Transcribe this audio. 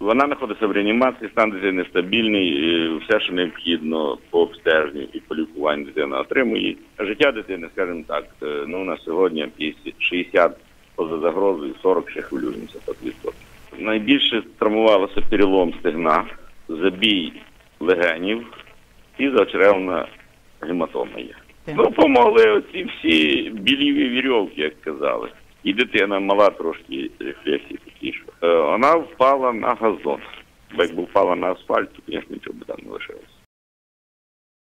Вона знаходиться в реанімації, стан дитини стабільний, все, що необхідно по обстеженню і по лікуванню дитина отримує. Життя дитини, скажімо так, ну на сьогодні 60 поза загрозою, 40 ще хвилюємося по 200. Найбільше травмувалося перелом стегна, забій легенів і зачеревна гематома є. Ну, помогли оці всі біліві вірьовки, як казали. І дитина мала трошки рефлексії такі, що вона впала на газон. Бо якби впала на асфальт, то, звісно, нічого б там не лишилося.